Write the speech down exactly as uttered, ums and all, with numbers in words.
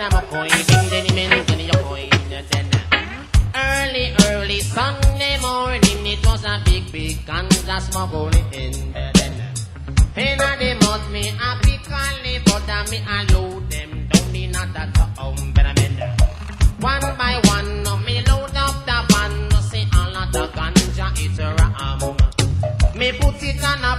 a coin, then he meant in your coin. Early, early Sunday morning, it was a big, big ganja smoke on it in. In the mouth, me a pick and leave, but me a load them down in a that home. One by one, me load up the van, see all of the ganja it's a ram. Me put it on a